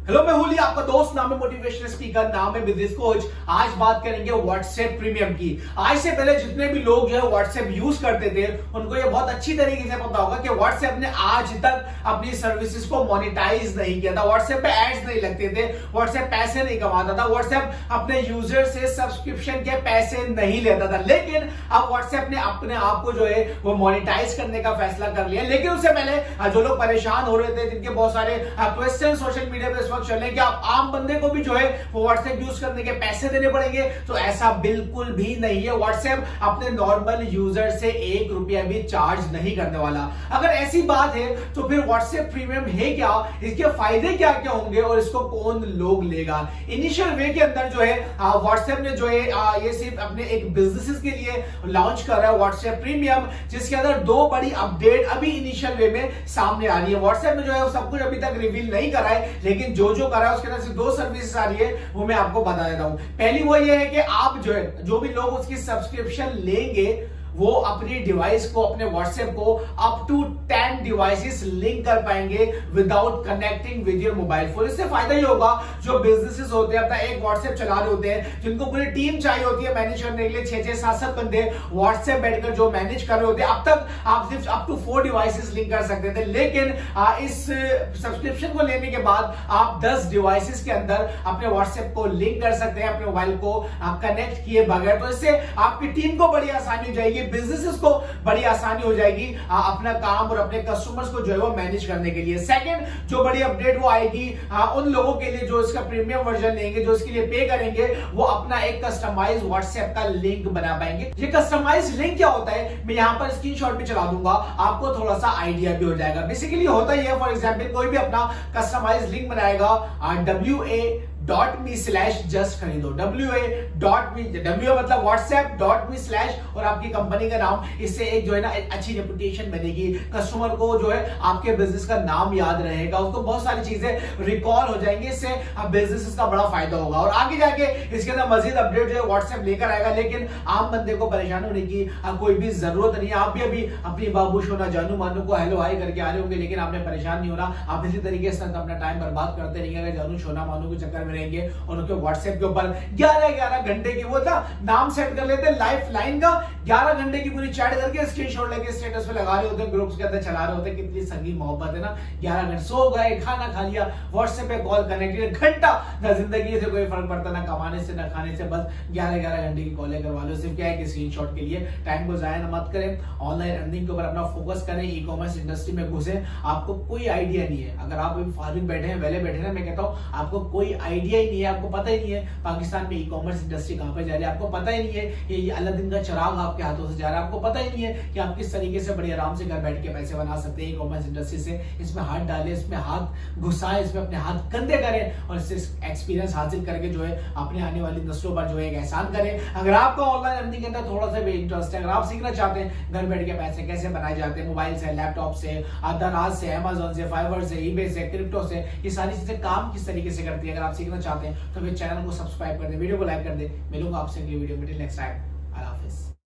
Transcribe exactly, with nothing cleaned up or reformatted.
Hello, मैं हुली, आपका दोस्त। नाम है मोटिवेशनल स्पीकर, नाम है बिजनेस कोच। आज बात करेंगे व्हाट्सएप प्रीमियम की। आज से पहले जितने भी लोग जो है व्हाट्सएप यूज करते थे उनको ये बहुत अच्छी तरीके से पता होगा कि व्हाट्सएप ने आज तक अपनी सर्विसेज को मोनेटाइज नहीं किया था। व्हाट्सएप पे एड्स नहीं लगते थे, व्हाट्सएप पैसे नहीं कमाता था, व्हाट्सएप अपने यूजर से सब्सक्रिप्शन के पैसे नहीं लेता था। लेकिन अब व्हाट्सएप ने अपने आप को जो है वो मोनेटाइज करने का फैसला कर लिया। लेकिन उससे पहले जो लोग परेशान हो रहे थे, जिनके बहुत सारे क्वेश्चन सोशल मीडिया पे वक्त चल रहे कि आप आम बंदे को भी जो है वो व्हाट्सएप यूज करने के पैसे देने पड़ेंगे, तो ऐसा बिल्कुल भी नहीं है। व्हाट्सएप अपने नॉर्मल यूजर से एक रुपया भी चार्ज नहीं करने वाला। अगर ऐसी बात है तो फिर व्हाट्सएप प्रीमियम है क्या, इसके फायदे क्या क्या होंगे और इसको कौन लोग लेगा। इनिशियल वे के अंदर जो है व्हाट्सएप ने जो है ये सिर्फ अपने एक बिजनेसेस के लिए लॉन्च कर रहा है व्हाट्सएप प्रीमियम, जिसके अंदर दो बड़ी अपडेट अभी इनिशियल वे में सामने आ रही है। व्हाट्सएप ने जो है सब कुछ अभी तक रिवील नहीं करा है, लेकिन जो जो करा है उसके अंदर से दो सर्विसेज आ रही है, वो मैं आपको बता देता हूं। पहली वो ये है कि आप जो है जो भी लोग उसकी सब्सक्रिप्शन लेंगे वो अपनी डिवाइस को, अपने व्हाट्सएप को up to ten devices link कर पाएंगे without connecting with your mobile phone. इससे फायदा ही होगा जो बिजनेसेस होते हैं अपना एक व्हाट्सएप चला रहे होते हैं, जिनको पूरी टीम चाहिए होती है मैनेज करने के लिए, छह छह सात सात बंदे व्हाट्सएप बैठकर जो मैनेज कर रहे होते हैं। अब तक आप सिर्फ up to four devices link कर सकते थे, लेकिन आ, इस सब्सक्रिप्शन को लेने के बाद आप दस डिवाइसेस के अंदर अपने व्हाट्सएप को लिंक कर सकते हैं अपने मोबाइल को कनेक्ट किए बगैर। तो इससे आपकी टीम को बड़ी आसानी हो जाएगी, बिजनेसेस को बड़ी आसानी हो जाएगी आ, अपना काम और अपने कस्टमर्स को जो है वो मैनेज करने के लिए। सेकंड जो बड़ी अपडेट वो आएगी आ, उन लोगों के लिए जो इसका प्रीमियम वर्जन लेंगे, जो इसके लिए पे करेंगे, वो अपना एक कस्टमाइज व्हाट्सएप का लिंक बना पाएंगे। ये कस्टमाइज लिंक क्या होता है मैं यहां पर स्क्रीनशॉट भी चला दूंगा, आपको थोड़ा सा आइडिया भी हो जाएगा। बेसिकली होता ही है, फॉर एग्जांपल कोई भी अपना कस्टमाइज लिंक बनाएगा W A dot me slash just खरीदो, W A dot me, W मतलब व्हाट्सएप डॉट मी स्लैश और आपकी कंपनी का नाम। इससे एक जो है ना एक अच्छी रेपुटेशन बनेगी, कस्टमर को जो है आपके बिजनेस का नाम याद रहेगा, उसको बहुत सारी चीजें रिकॉल हो जाएंगी, इससे बिजनेस का बड़ा फायदा होगा। और आगे जाके इसके अंदर मजीद अपडेट जो है व्हाट्सएप लेकर आएगा, लेकिन आम बंदे को परेशान होने की कोई भी जरूरत नहीं है। आप भी अभी अपनी बाबू शोना जानू मानू को हेलो हाई करके आ रहे होंगे, लेकिन आपने परेशान नहीं होना। आप इसी तरीके से अपना टाइम बर्बाद करते रहेंगे अगर जानू शोना मानू के चक्कर रहेंगे और उनके व्हाट्सएप के ऊपर ग्यारह ग्यारह घंटे की वो था नाम सेट कर लेते लाइफ लाइन का, ग्यारह घंटे की पूरी चैट करके स्क्रीनशॉट लेके स्टेटस पे लगा रहे होते, ग्रुप्स के अंदर चला रहे होते। कितनी संगी मोहब्बत है ना, ग्यारह घंटे सो गए, खाना खा लिया, व्हाट्सएप पे कॉल कनेक्टेड, घंटा ना जिंदगी से कोई फर्क पड़ता, ना कमाने से ना खाने से, बस ग्यारह ग्यारह घंटे की कॉलें करवा लो। सिर्फ क्या है कि स्क्रीनशॉट के लिए। टाइम को जाया मत करें, ऑनलाइन अर्निंग के ऊपर अपना फोकस करें, ई कॉमर्स इंडस्ट्री में घुसे। आपको कोई आइडिया नहीं है, अगर आप फारिग बैठे हैं, वेले बैठे हैं, मैं कहता हूं आपको कोई आइडिया ही नहीं है, आपको पता ही नहीं है पाकिस्तान में ई कॉमर्स इंडस्ट्री कहां पे जा रही है, आपको पता ही नहीं है कि ये अलादीन का चिराग आपके हाथों से जा रहा है, आपको पता ही नहीं है कि आप किस तरीके से बड़ी आराम से घर बैठ के पैसे बना सकते हैं ई कॉमर्स इंडस्ट्री से। इसमें हाथ डालें, इसमें हाथ घुसाएं, इसमें अपने हाथ गंदे करें और इससे एक्सपीरियंस हासिल करके जो है अपने आने वाली नस्लों पर जो है एक एहसान करें। अगर आपको ऑनलाइन अर्निंग के अंदर थोड़ा सा भी इंटरेस्ट है, अगर आप सीखना चाहते हैं घर बैठ के पैसे कैसे बनाए जाते हैं मोबाइल से, लैपटॉप से, दराज से, अमेज़न से, फाइवर से, ईबे से, क्रिप्टो से, ये सारी चीजें काम किस तरीके से करती है, अगर आप सीखना चाहते हैं तो फिर चैनल को सब्सक्राइब कर दे, वीडियो को लाइक कर दे। मिलूंगा आपसे अगली वीडियो में, टिल नेक्स्ट टाइम।